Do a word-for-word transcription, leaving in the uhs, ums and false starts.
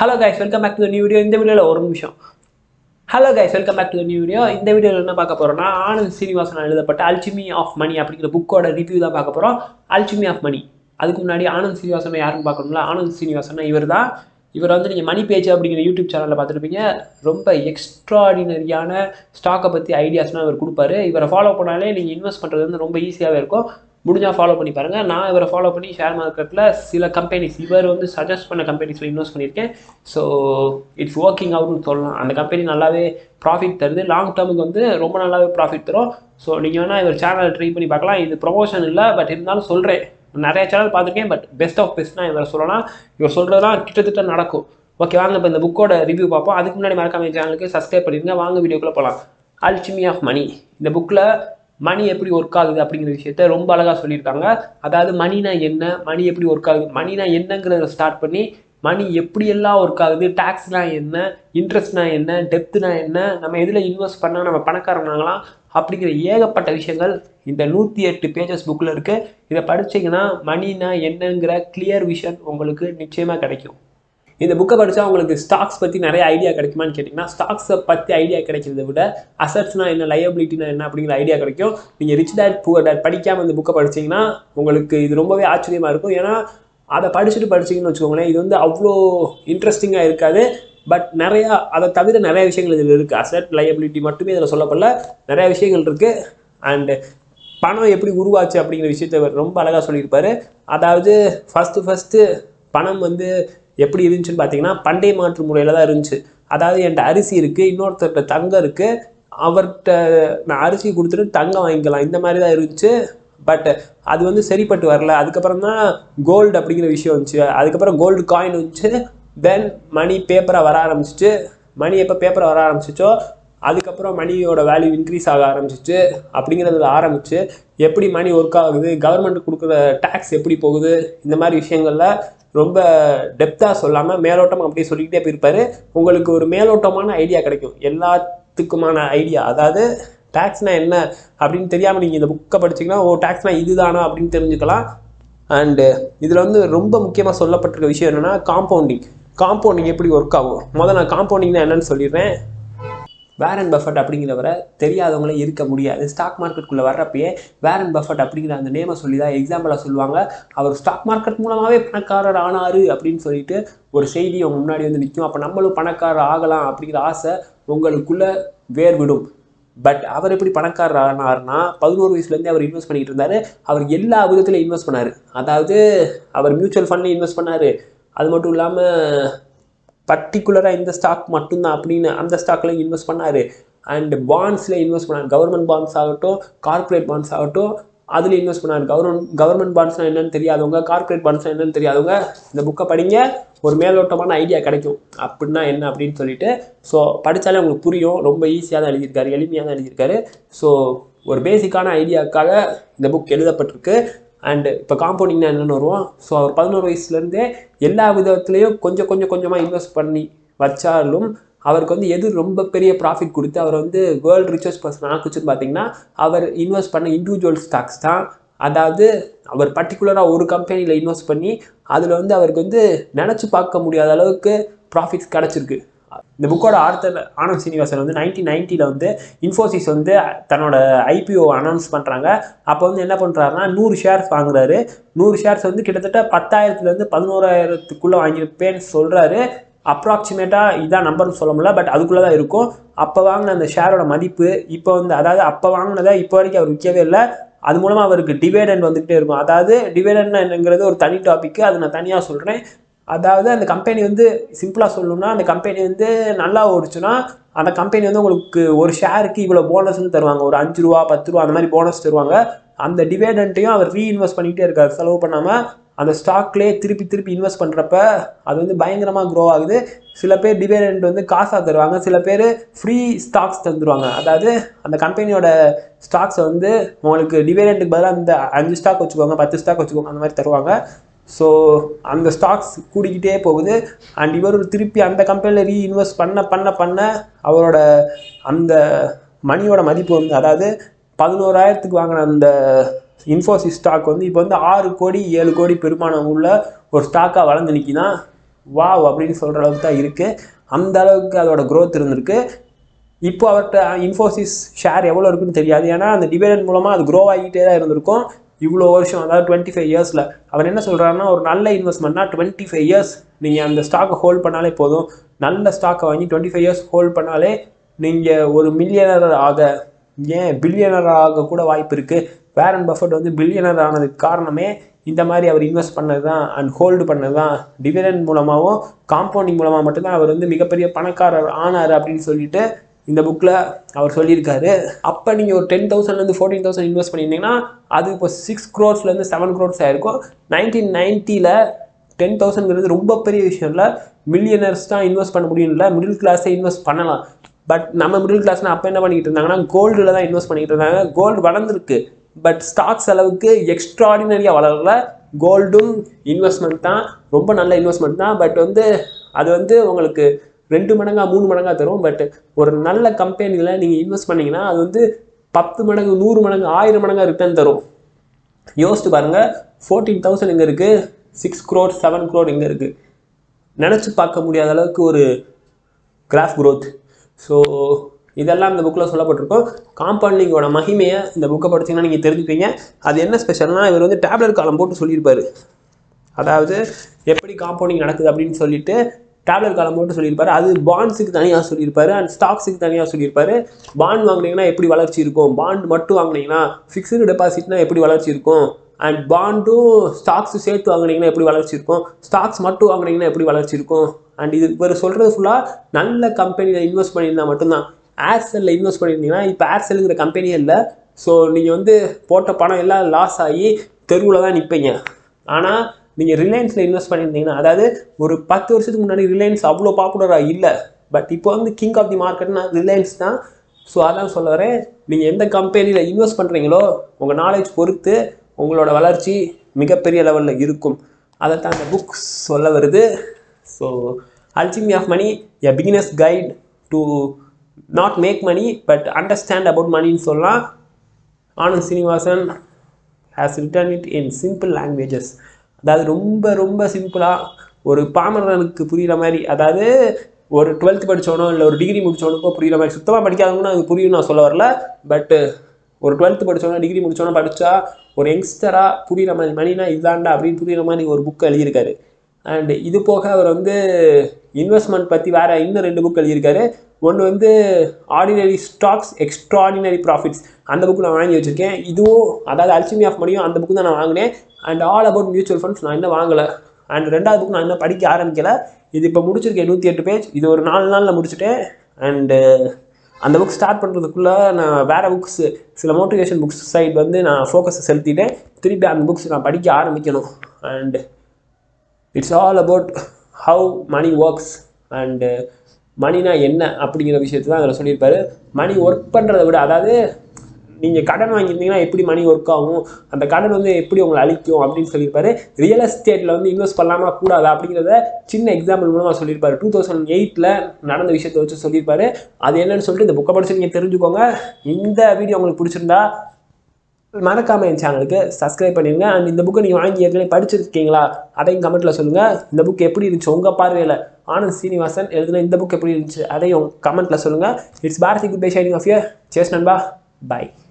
Hello guys, welcome back to the new video. இந்த வீடியோல ஒரு நிமிஷம். Hello guys, welcome back to the new video. இந்த வீடியோல என்ன பார்க்க போறோம்னா ஆனந்த் ஸ்ரீனிவாசன் எழுதப்பட்ட alchemy of money அப்படிங்கிற புக்கோட ரிவ்யூ தான் பார்க்க போறோம். alchemy of money. அதுக்கு முன்னாடி ஆனந்த் ஸ்ரீனிவாசன் யாருன்னு பார்க்கணும்ல. ஆனந்த் ஸ்ரீனிவாசன் இவர்தான். இவர் வந்து நீங்க மணி பேஜ் அப்படிங்கிற யூடியூப் சேனல்ல பார்த்துருப்பீங்க. ரொம்ப எக்ஸ்ட்ராடினரியான ஸ்டாக்கை பத்தி ஐடியாஸ்லாம் இவர் கொடுப்பாரு. இவரை ஃபாலோ பண்ணாலே நீங்க இன்வெஸ்ட் பண்றது வந்து ரொம்ப ஈஸியாவே இருக்கும். முடிஞ்சா ஃபாலோ பண்ணி பாருங்க. நான் இவரை ஃபாலோ பண்ணி ஷேர் மார்க்கெட்டில் சில கம்பெனிஸ் இவர் வந்து சஜஸ்ட் பண்ண கம்பெனிஸில் இன்வெஸ்ட் பண்ணியிருக்கேன். ஸோ இட்ஸ் ஒர்க்கிங் அவுட்னு சொல்லலாம். அந்த கம்பெனி நல்லாவே ப்ராஃபிட் தருது. லாங் டேர்முக்கு வந்து ரொம்ப நல்லாவே ப்ராஃபிட் தரும். ஸோ நீங்கள் வேணால் இவர் சேனல் ட்ரை பண்ணி பார்க்கலாம். இது ப்ரொமோஷன் இல்லை, பட் இருந்தாலும் சொல்கிறேன். நிறைய சேனல் பார்த்துருக்கேன், பட் பெஸ்ட் ஆஃப் பெஸ்ட்னா இவர் சொல்லலாம். இவர் சொல்கிறதுலாம் கிட்டத்தட்ட நடக்கும். ஓகே, வாங்க இப்போ இந்த புக்கோட ரிவ்யூ பார்ப்போம். அதுக்கு முன்னாடி மறக்காம சேனலுக்கு சப்ஸ்கிரைப் பண்ணிடுங்க. வாங்க வீடியோக்குள்ளே போகலாம். alchemy of money. இந்த புக்கில் மணி எப்படி ஒர்க் ஆகுது அப்படிங்கிற விஷயத்த ரொம்ப அழகாக சொல்லியிருக்காங்க. அதாவது மணினா என்ன, மணி எப்படி ஒர்க் ஆகுது, மணினா என்னங்கிறத ஸ்டார்ட் பண்ணி மணி எப்படியெல்லாம் ஒர்க் ஆகுது, டேக்ஸ்னா என்ன, இன்ட்ரெஸ்ட்னா என்ன, டெப்த்னா என்ன, நம்ம எதில் இன்வெஸ்ட் பண்ணால் நம்ம பணக்காரனாகலாம் அப்படிங்கிற ஏகப்பட்ட விஷயங்கள் இந்த நூற்றி எட்டு பேஜஸ் புக்கில் இருக்குது. இதை படிச்சிங்கன்னா மணினா என்னங்கிற கிளியர் விஷன் உங்களுக்கு நிச்சயமாக கிடைக்கும். இந்த புக்கை படித்தா உங்களுக்கு ஸ்டாக்ஸ் பற்றி நிறைய ஐடியா கிடைக்குமான்னு கேட்டிங்கன்னா, ஸ்டாக்ஸை பற்றி ஐடியா கிடைக்கிறத விட அசட்ஸ்னா என்ன, லயபிலிட்டினா என்ன அப்படிங்கிற ஐடியா கிடைக்கும். நீங்கள் ரிச் டேட் புவர் டேட் படிக்காமல் இந்த புக்கை படிச்சிங்கன்னா உங்களுக்கு இது ரொம்பவே ஆச்சரியமாக இருக்கும். ஏன்னா அதை படிச்சுட்டு படிச்சிங்கன்னு வச்சுக்கோங்களேன், இது வந்து அவ்வளோ இன்ட்ரெஸ்டிங்காக இருக்காது. பட் நிறையா அதை தவிர நிறைய விஷயங்கள் இதில் இருக்குது. அசட் லயபிலிட்டி மட்டுமே இதில் சொல்லப்படல, நிறையா விஷயங்கள் இருக்குது. அண்டு பணம் எப்படி உருவாச்சு அப்படிங்கிற விஷயத்த ரொம்ப அழகாக சொல்லியிருப்பார். அதாவது ஃபஸ்ட்டு ஃபஸ்ட்டு பணம் வந்து எப்படி இருந்துச்சுன்னு பார்த்தீங்கன்னா, பண்டைய மாற்று முறையில் தான் இருந்துச்சு. அதாவது என்கிட்ட அரிசி இருக்குது, இன்னொருத்தர்கிட்ட தங்கம் இருக்குது, அவர்கிட்ட நான் அரிசி கொடுத்துட்டு தங்கம் வாங்கிக்கலாம், இந்த மாதிரி தான் இருந்துச்சு. பட் அது வந்து சரிப்பட்டு வரல. அதுக்கப்புறம் தான் கோல்டு அப்படிங்கிற விஷயம் வந்துச்சு. அதுக்கப்புறம் கோல்டு காயின் வந்துச்சு. தென் மணி பேப்பராக வர ஆரம்பிச்சிச்சு. மணி எப்போ பேப்பரை வர ஆரம்பிச்சிச்சோ அதுக்கப்புறம் மணியோட வேல்யூ இன்க்ரீஸ் ஆக ஆரம்பிச்சிச்சு. அப்படிங்கிறதுல ஆரம்பிச்சு எப்படி மணி ஒர்க் ஆகுது, கவர்மெண்ட் கொடுக்குற டேக்ஸ் எப்படி போகுது, இந்த மாதிரி விஷயங்கள்ல ரொம்ப டெப்த்தாக சொல்லாமல் மேலோட்டம் அப்படியே சொல்லிக்கிட்டே போயிருப்பார். உங்களுக்கு ஒரு மேலோட்டமான ஐடியா கிடைக்கும், எல்லாத்துக்குமான ஐடியா. அதாவது டேக்ஸ்னால் என்ன அப்படின்னு தெரியாமல் நீங்கள் இந்த புக்கை படிச்சிங்கன்னா, ஓ டேக்ஸ்னால் இதுதானா அப்படின்னு தெரிஞ்சுக்கலாம். அண்டு இதில் வந்து ரொம்ப முக்கியமாக சொல்லப்பட்டிருக்க விஷயம் என்னென்னா காம்பவுண்டிங். காம்பவுண்டிங் எப்படி ஒர்க் ஆகும், முதல்ல நான் காம்பவுண்டிங்னா என்னன்னு சொல்லிடுறேன். வாரன் பஃபட் அப்படிங்கிறவரை தெரியாதவங்களே இருக்க முடியாது. ஸ்டாக் மார்க்கெட்டுக்குள்ளே வர்றப்பயே வாரன் பஃபட் அப்படிங்கிற அந்த நேமை சொல்லி தான் எக்ஸாம்பிளாக சொல்லுவாங்க. அவர் ஸ்டாக் மார்க்கெட் மூலமாகவே பணக்காரர் ஆனார் அப்படின்னு சொல்லிட்டு ஒரு செய்தி அவங்க முன்னாடி வந்து நிற்கும். அப்போ நம்மளும் பணக்காரர் ஆகலாம் அப்படிங்கிற ஆசை உங்களுக்குள்ளே வேர் விடும். பட் அவர் எப்படி பணக்காரர் ஆனார்னா, பதினோரு வயசுலேருந்தே அவர் இன்வெஸ்ட் பண்ணிக்கிட்டு இருந்தார். அவர் எல்லா விதத்துலையும் இன்வெஸ்ட் பண்ணார். அதாவது அவர் மியூச்சுவல் ஃபண்ட்லேயும் இன்வெஸ்ட் பண்ணார். அது மட்டும் இல்லாமல் பர்டிகுலராக இந்த ஸ்டாக் மட்டும்தான் அப்படின்னு அந்த ஸ்டாக்ல இன்வெஸ்ட் பண்ணார். அண்ட் பாண்ட்ஸில் இன்வெஸ்ட் பண்ணார். கவர்மெண்ட் பாண்ட்ஸ் ஆகட்டும், கார்பரேட் பாண்ட்ஸ் ஆகட்டும், அதில் இன்வெஸ்ட் பண்ணார். கவர்மெண்ட் கவர்மெண்ட் பாண்ட்ஸ்னால் என்னென்னு தெரியாதவங்க, கார்பரேட் பாண்ட்ஸ்னால் என்னென்னு தெரியாதவங்க இந்த புக்கை படிங்க, ஒரு மேலோட்டமான ஐடியா கிடைக்கும் அப்படின்னா என்ன அப்படின்னு சொல்லிட்டு. ஸோ படித்தாலே உங்களுக்கு புரியும். ரொம்ப ஈஸியாக தான் எழுதியிருக்காரு, எளிமையாக தான் எழுதியிருக்காரு. ஸோ ஒரு பேசிக்கான ஐடியாவுக்காக இந்த புக் எழுதப்பட்டிருக்கு. அண்டு இப்போ காம்பவுண்டிங்னா என்னென்னு வருவோம். ஸோ அவர் பதினோரு வயசுலேருந்தே எல்லா விதத்துலேயும் கொஞ்சம் கொஞ்சம் கொஞ்சமாக இன்வெஸ்ட் பண்ணி வச்சாலும் அவருக்கு வந்து எது ரொம்ப பெரிய ப்ராஃபிட் கொடுத்து அவர் வந்து வேர்ல்டு ரிச்சஸ்ட் பர்சன் ஆக்குச்சுன்னு பார்த்தீங்கன்னா, அவர் இன்வெஸ்ட் பண்ண இண்டிவிஜுவல் ஸ்டாக்ஸ் தான். அதாவது அவர் பர்டிகுலராக ஒரு கம்பெனியில் இன்வெஸ்ட் பண்ணி அதில் வந்து அவருக்கு வந்து நினச்சி பார்க்க முடியாத அளவுக்கு ப்ராஃபிட்ஸ் கிடச்சிருக்கு. இந்த புக்கோட ஆர்த்தர் ஆனந்த் ஸ்ரீனிவாசன் வந்து நைன்டீன் நைன்ட்டியில் வந்து இன்ஃபோசிஸ் வந்து தன்னோட ஐபிஓ அனௌன்ஸ் பண்ணுறாங்க. அப்போ வந்து என்ன பண்ணுறாருன்னா, நூறு ஷேர்ஸ் வாங்குறாரு. நூறு ஷேர்ஸ் வந்து கிட்டத்தட்ட பத்தாயிரத்துலேருந்து பதினோராயிரத்துக்குள்ளே வாங்கியிருப்பேன்னு சொல்கிறாரு. அப்ராக்சிமேட்டாக இதான் நம்பர்னு சொல்ல முடியல, பட் அதுக்குள்ளே தான் இருக்கும். அப்போ வாங்கின அந்த ஷேரோட மதிப்பு இப்போ வந்து, அதாவது அப்போ வாங்கினதை இப்போ வரைக்கும் அவர் விற்கவே இல்லை. அது மூலமாக அவருக்கு டிவிடெண்ட் வந்துகிட்டே இருக்கும். அதாவது டிவிடெண்ட் என்னங்கிறது ஒரு தனி டாபிக், அது நான் தனியாக சொல்கிறேன். அதாவது அந்த கம்பெனி வந்து சிம்பிளாக சொல்லணும்னா, அந்த கம்பெனி வந்து நல்லா ஓடிச்சுன்னா அந்த கம்பெனி வந்து உங்களுக்கு ஒரு ஷேருக்கு இவ்வளோ போனஸ்ன்னு தருவாங்க. ஒரு அஞ்சு ரூபா பத்து ரூபா அந்த மாதிரி போனஸ் தருவாங்க. அந்த டிவிடெண்ட்டையும் அவர் ரீஇன்வெஸ்ட் பண்ணிகிட்டே இருக்கார், செலவு பண்ணாமல். அந்த ஸ்டாக்லேயே திருப்பி திருப்பி இன்வெஸ்ட் பண்ணுறப்ப அது வந்து பயங்கரமாக க்ரோ ஆகுது. சில பேர் டிவிடெண்ட் வந்து காசாக தருவாங்க, சில பேர் ஃப்ரீ ஸ்டாக்ஸ் தந்துடுவாங்க. அதாவது அந்த கம்பெனியோட ஸ்டாக்ஸை வந்து உங்களுக்கு டிவிடெண்ட்டுக்கு பதிலாக இந்த அஞ்சு ஸ்டாக் வச்சுக்கோங்க, பத்து ஸ்டாக் வச்சுக்கோங்க, அந்த மாதிரி தருவாங்க. ஸோ அந்த ஸ்டாக்ஸ் கூடிக்கிட்டே போகுது. அண்ட் இவர் திருப்பி அந்த கம்பெனியில் ரீஇன்வெஸ்ட் பண்ண பண்ண பண்ண அவரோட அந்த மணியோட மதிப்பு வந்து, அதாவது பதினோராயிரத்துக்கு வாங்கின அந்த இன்ஃபோசிஸ் ஸ்டாக் வந்து இப்போ வந்து ஆறு கோடி ஏழு கோடி பெருமானம் உள்ள ஒரு ஸ்டாக்காக வளர்ந்து நிற்கிதான். வாவ் அப்படின்னு சொல்கிற அளவுக்கு தான் இருக்குது. அந்த அளவுக்கு அதோட க்ரோத் இருந்திருக்கு. இப்போ அவர்கிட்ட இன்ஃபோசிஸ் ஷேர் எவ்வளோ இருக்குன்னு தெரியாது. ஏன்னா அந்த டிவிடெண்ட் மூலமாக அது க்ரோ ஆகிட்டே தான் இருந்திருக்கும் இவ்வளோ வருஷம், அதாவது டுவெண்ட்டி ஃபைவ் இயர்ஸில். அவர் என்ன சொல்கிறாருன்னா, ஒரு நல்ல இன்வெஸ்ட்மெண்ட்னா டுவெண்ட்டி ஃபைவ் இயர்ஸ் நீங்கள் அந்த ஸ்டாக்கை ஹோல்ட் பண்ணாலே போதும். நல்ல ஸ்டாக்கை வாங்கி டுவெண்ட்டி ஃபைவ் இயர்ஸ் ஹோல்ட் பண்ணாலே நீங்கள் ஒரு மில்லியனர் ஆக, ஏன் பில்லியனர் ஆக கூட வாய்ப்பு இருக்குது. வாரன் பஃபெட் வந்து பில்லியனர் ஆனதுக்கு காரணமே இந்த மாதிரி அவர் இன்வெஸ்ட் பண்ணது தான் அண்ட் ஹோல்டு பண்ணது தான். டிவிடெண்ட் மூலமாகவும் காம்பவுண்டிங் மூலமாக மட்டும்தான் அவர் வந்து மிகப்பெரிய பணக்காரர் ஆனார் அப்படின்னு சொல்லிட்டு இந்த புக்கில் அவர் சொல்லியிருக்காரு. அப்போ நீங்கள் ஒரு டென் தௌசண்ட்லேருந்து ஃபோர்டீன் தௌசண்ட் இன்வெஸ்ட் பண்ணியிருந்தீங்கன்னா அது இப்போ சிக்ஸ் க்ரோர்ஸ்லேருந்து செவன் க்ரோர்ஸ் ஆகிருக்கும். நைன்டீன் நைன்ட்டியில் டென் தௌசண்ட்ங்கிறது ரொம்ப பெரிய விஷயம் இல்லை. மில்லியனர்ஸ் தான் இன்வெஸ்ட் பண்ண முடியும் இல்லை, மிடில் கிளாஸே இன்வெஸ்ட் பண்ணலாம். பட் நம்ம மிடில் கிளாஸ்னால் அப்போ என்ன பண்ணிக்கிட்டு இருந்தாங்கன்னா கோல்டில் தான் இன்வெஸ்ட் பண்ணிக்கிட்டு இருந்தாங்க. கோல்டு வளர்ந்துருக்கு, பட் ஸ்டாக்ஸ் அளவுக்கு எக்ஸ்ட்ராடினரியாக வளரல. கோல்டும் இன்வெஸ்ட்மெண்ட் தான், ரொம்ப நல்ல இன்வெஸ்ட்மெண்ட் தான். பட் வந்து அது வந்து உங்களுக்கு ரெண்டு மடங்கா மூணு மடங்காக தரும். பட் ஒரு நல்ல கம்பெனியில் நீங்கள் இன்வெஸ்ட் பண்ணிங்கன்னா அது வந்து பத்து மடங்கு நூறு மடங்கு ஆயிரம் மடங்காக ரிட்டர்ன் தரும். யோசிச்சு பாருங்கள், ஃபோர்டீன் தௌசண்ட் எங்கே இருக்குது, சிக்ஸ் க்ரோர் செவன் க்ரோர் எங்கே இருக்குது. நினச்சி பார்க்க முடியாத அளவுக்கு ஒரு கிராஃப் க்ரோத். ஸோ இதெல்லாம் இந்த புக்கில் சொல்லப்பட்டிருக்கோம். காம்பவுண்டிங்கோட மகிமையை இந்த புக்கை படிச்சிங்கன்னா நீங்கள் தெரிஞ்சுப்பீங்க. அது என்ன ஸ்பெஷல்னால், இவர் வந்து டேப்லெட் காலம் போட்டு சொல்லியிருப்பார். அதாவது எப்படி காம்பவுண்டிங் நடக்குது அப்படின்னு சொல்லிட்டு டேப்லெட் காலம் போட்டு சொல்லியிருப்பாரு. அது பாண்ட்ஸுக்கு தனியாக சொல்லியிருப்பாரு அண்ட் ஸ்டாக்ஸுக்கு தனியாக சொல்லியிருப்பாரு. பாண்ட் வாங்கினீங்கன்னா எப்படி வளர்ச்சி இருக்கும், பாண்ட் மட்டும் வாங்கினீங்கன்னா, ஃபிக்ஸ்டு டெபாசிட்னா எப்படி வளர்ச்சி இருக்கும், அண்ட் பாண்டும் ஸ்டாக்ஸு சேர்த்து வாங்கினீங்கன்னா எப்படி வளர்ச்சி இருக்கும், ஸ்டாக்ஸ் மட்டும் வாங்கினீங்கன்னா எப்படி வளர்ச்சி இருக்கும். அண்ட் இது இவர் சொல்கிறது ஃபுல்லாக நல்ல கம்பெனியில் இன்வெஸ்ட் பண்ணியிருந்தால் மட்டும்தான். ஏர்செல்லில் இன்வெஸ்ட் பண்ணியிருந்தீங்கன்னா, இப்போ ஏர்செல்லுங்கிற கம்பெனியே இல்லை. ஸோ நீங்கள் வந்து போட்ட பணம் எல்லாம் லாஸ் ஆகி தெருவில் தான் நிற்பீங்க. ஆனால் நீங்கள் ரிலையன்ஸில் இன்வெஸ்ட் பண்ணியிருந்தீங்கன்னா, அதாவது ஒரு பத்து வருஷத்துக்கு முன்னாடி ரிலையன்ஸ் அவ்வளோ பாப்புலராக இல்லை, பட் இப்போ வந்து கிங் ஆஃப் தி மார்க்கெட்னா ரிலையன்ஸ் தான். ஸோ அதான் சொல்ல வரேன், நீங்கள் எந்த கம்பெனியில் இன்வெஸ்ட் பண்ணுறீங்களோ உங்கள் நாலேஜ் பொறுத்து உங்களோட வளர்ச்சி மிகப்பெரிய லெவலில் இருக்கும். அதை தான் அந்த புக் சொல்ல வருது. So alchemy of money, a beginner's guide to not make money but understand about மணின்னு சொல்லலாம். Anand Srinivasan has written it in simple languages. அதாவது ரொம்ப ரொம்ப சிம்பிளாக ஒரு பாமரனுக்கு புரிகிற மாதிரி, அதாவது ஒரு டுவெல்த்து படித்தவனோ இல்லை ஒரு டிகிரி முடித்தவனுக்கோ புரிகிற மாதிரி, சுத்தமாக படிக்காதவங்கன்னா அது புரியும் நான் சொல்ல வரல. பட்டு ஒரு டுவெல்த்து படித்தவனோ டிகிரி முடித்தவனோ படித்தா ஒரு யங்ஸ்டராக புரிகிற மாதிரி, மணினா இதாண்டா அப்படின்னு புரிகிற மாதிரி ஒரு புக் எழுதியிருக்காரு. அண்டு இது போக அவர் வந்து இன்வெஸ்ட்மெண்ட் பற்றி வேறு இன்னும் ரெண்டு புக் எழுதியிருக்காரு. ஒன்று வந்து ஆர்டினரி ஸ்டாக்ஸ் எக்ஸ்ட்ராடினரி ப்ராஃபிட்ஸ், அந்த புக்கு நான் வாங்கி வச்சுருக்கேன். இதுவும் அதாவது அல்கெமி ஆஃப் மணியும் அந்த புக்கு தான் நான் வாங்கினேன். And all about mutual funds நான் இன்னும் வாங்கலை. அண்ட் ரெண்டாவது புக் நான் இன்னும் படிக்க ஆரம்பிக்கலை. இது இப்போ முடிச்சிருக்கேன் நூற்றி எட்டு பேஜ். இது ஒரு நாலு நாளில் முடிச்சுட்டேன். அண்டு அந்த புக் ஸ்டார்ட் பண்ணுறதுக்குள்ளே நான் வேறு புக்ஸ், சில மோட்டிவேஷன் புக்ஸ் சைட் வந்து நான் ஃபோக்கஸை செலுத்திட்டேன். திருப்பி அந்த புக்ஸ் நான் படிக்க ஆரம்பிக்கணும். And it's all about how money works and மணினா என்ன அப்படிங்கிற விஷயத்தை தான் அதில் சொல்லியிருப்பாரு. மணி ஒர்க் பண்ணுறதை விட, அதாவது நீங்கள் கடன் வாங்கியிருந்தீங்கன்னா எப்படி மணி ஒர்க் ஆகும், அந்த கடன் வந்து எப்படி உங்களை அழிக்கும் அப்படின்னு சொல்லியிருப்பாரு. ரியல் எஸ்டேட்டில் வந்து இன்வெஸ்ட் பண்ணலாமா கூடாது அப்படிங்கிறத சின்ன எக்ஸாம்பிள் மூலமாக சொல்லியிருப்பாரு. டூ தௌசண்ட் எயிட்டில் நடந்த விஷயத்தை வச்சு சொல்லியிருப்பாரு. அது என்னன்னு சொல்லிட்டு இந்த புக்கை படிச்சு நீங்கள் தெரிஞ்சுக்கோங்க. இந்த வீடியோ உங்களுக்கு பிடிச்சிருந்தா மறக்காமல் என் சேனலுக்கு சப்ஸ்கிரைப் பண்ணிடுங்க. அண்ட் இந்த புக்கை நீங்கள் வாங்கி ஏற்கனவே படிச்சிருக்கீங்களா அதையும் கமெண்ட்டில் சொல்லுங்கள். இந்த புக் எப்படி இருந்துச்சு உங்கள் பார்வையில், ஆனந்த் ஸ்ரீனிவாசன் எழுதுன இந்த புக் எப்படி இருந்துச்சு அதையும் கமெண்ட்டில் சொல்லுங்கள். It's Bharathi good bye shining of you. சேஸ் நண்பா, பாய்.